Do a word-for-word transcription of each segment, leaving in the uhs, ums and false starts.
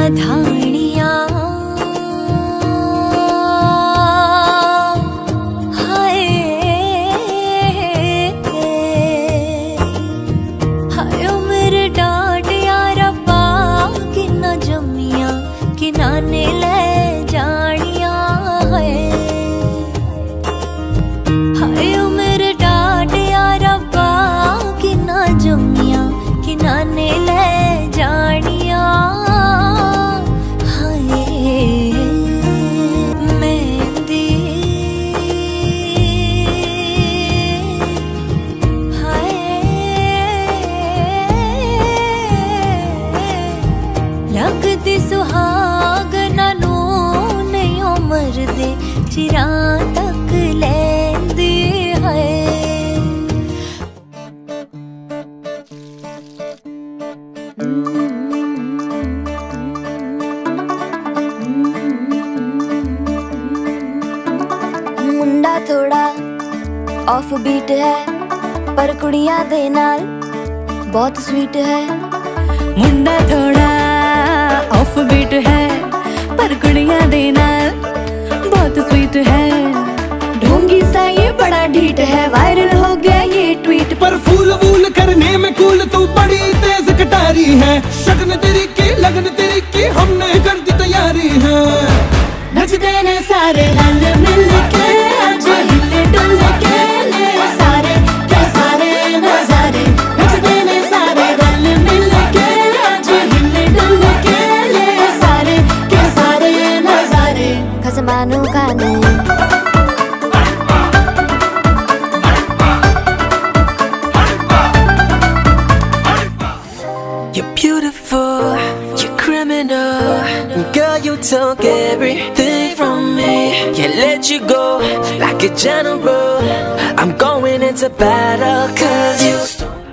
धानिया हाय हाय मेरे डांडिया रब्बा किन्ना जम्मिया किन्ना ने ले जानिया है हाय मेरे डांडिया रब्बा किन्ना जम्मिया किन्ना ने ले जानिया लगती सुहागना नू नहीं उमर दे चिरा तक लेंदी है मुंडा थोड़ा ऑफ बीट है पर कुड़ियां दे नाल बहुत स्वीट है। मुंडा थोड़ा ऑफ बीट है पर कुड़ियां दे नाल बहुत स्वीट है। ढोंगी सा ये बड़ा ढीठ है वायरल हो गया ये ट्वीट पर फूल वूल करने में कूल तू बड़ी तेज कटारी है। शगन तेरी की लगन तेरी की हमने कर दी तैयारी है। नचते ने सारे रल मिल के आज हिले डुल के ले सारे के सारे नजारे नचते ने सारे रल मिल के आज हिले डुल के ले सारे के सारे नजारे खसमानू खाने You're beautiful, you're criminal. Girl, you took everything from me. Can't let you go like a general. I'm going into battle cause you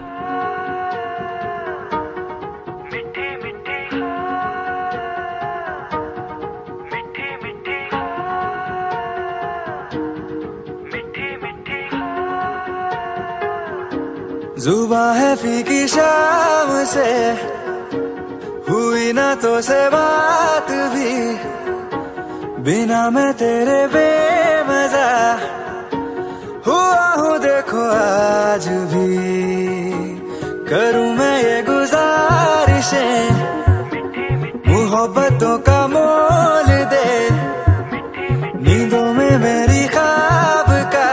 जुबां है फीकी शाम से हुई ना तो से बात भी बिना मैं तेरे बेमजा हुआ हूँ देखो आज भी। करूँ मैं ये गुजारिशें मोहब्बतों का मोल दे नींदों में मेरी ख्वाब का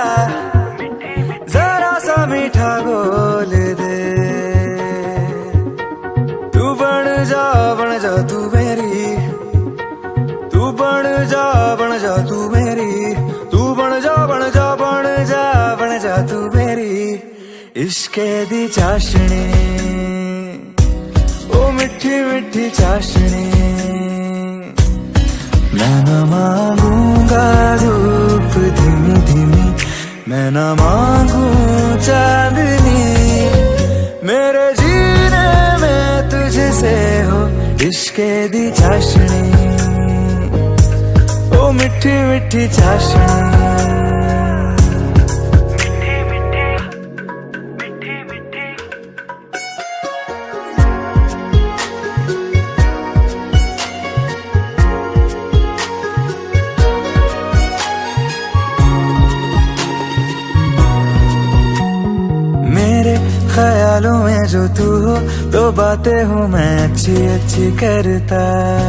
जरा सा मीठा बोल दे। तू बन जा बन जा तू मेरी तू बन जा बन जा तू मेरी तू बन जा बन जा बन जा बन जा तू मेरी इश्के दी चाशनी ओ मिठी मिठी चाशनी। मैं न मांगूंगा धूप धीमी धीमी मैं न मांगू चांदनी मेरे जीने में तुझसे हो इश्के दी चाशनी ओ मिठी मिठी चाशनी। ख्यालों में जो तू हो तो बातें हूँ मैं अच्छी अच्छी करता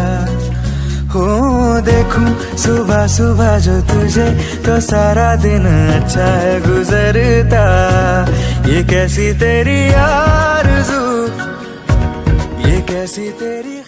हूँ। देखूं सुबह सुबह जो तुझे तो सारा दिन अच्छा है गुजरता। ये कैसी तेरी आरज़ू ये कैसी तेरी